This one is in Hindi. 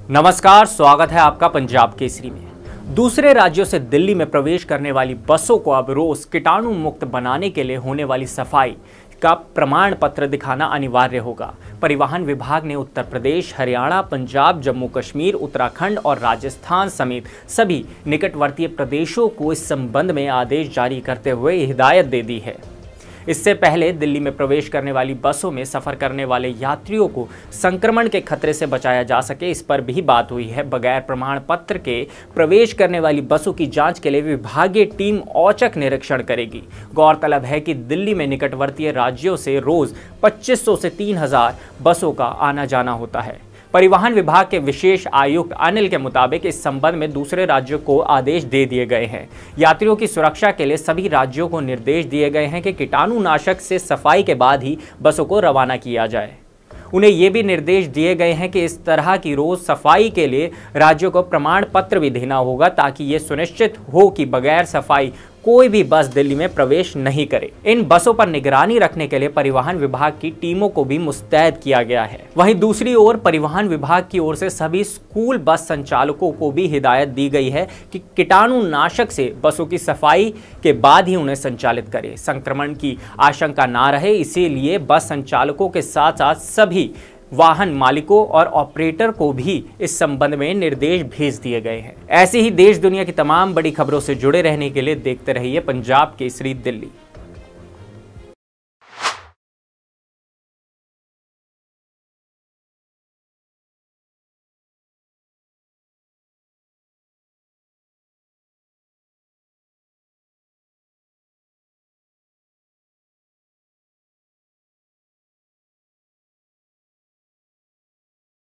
नमस्कार, स्वागत है आपका पंजाब केसरी में। दूसरे राज्यों से दिल्ली में प्रवेश करने वाली बसों को अब रोज कीटाणु मुक्त बनाने के लिए होने वाली सफाई का प्रमाण पत्र दिखाना अनिवार्य होगा। परिवहन विभाग ने उत्तर प्रदेश, हरियाणा, पंजाब, जम्मू कश्मीर, उत्तराखंड और राजस्थान समेत सभी निकटवर्तीय प्रदेशों को इस संबंध में आदेश जारी करते हुए हिदायत दे दी है। इससे पहले दिल्ली में प्रवेश करने वाली बसों में सफर करने वाले यात्रियों को संक्रमण के खतरे से बचाया जा सके, इस पर भी बात हुई है। बगैर प्रमाण पत्र के प्रवेश करने वाली बसों की जांच के लिए विभागीय टीम औचक निरीक्षण करेगी। गौरतलब है कि दिल्ली में निकटवर्तीय राज्यों से रोज 2500 से 3000 बसों का आना जाना होता है। परिवहन विभाग के विशेष आयुक्त अनिल के मुताबिक इस संबंध में दूसरे राज्यों को आदेश दे दिए गए हैं। यात्रियों की सुरक्षा के लिए सभी राज्यों को निर्देश दिए गए हैं कि कीटाणुनाशक से सफाई के बाद ही बसों को रवाना किया जाए। उन्हें ये भी निर्देश दिए गए हैं कि इस तरह की रोज सफाई के लिए राज्यों को प्रमाण पत्र भी देना होगा, ताकि ये सुनिश्चित हो कि बगैर सफाई कोई भी बस दिल्ली में प्रवेश नहीं करे। इन बसों पर निगरानी रखने के लिए परिवहन विभाग की टीमों को भी मुस्तैद किया गया है। वहीं दूसरी ओर परिवहन विभाग की ओर से सभी स्कूल बस संचालकों को भी हिदायत दी गई है कि कीटाणुनाशक से बसों की सफाई के बाद ही उन्हें संचालित करें। संक्रमण की आशंका ना रहे, इसीलिए बस संचालकों के साथ साथ सभी वाहन मालिकों और ऑपरेटर को भी इस संबंध में निर्देश भेज दिए गए हैं। ऐसे ही देश दुनिया की तमाम बड़ी खबरों से जुड़े रहने के लिए देखते रहिए पंजाब केसरी दिल्ली।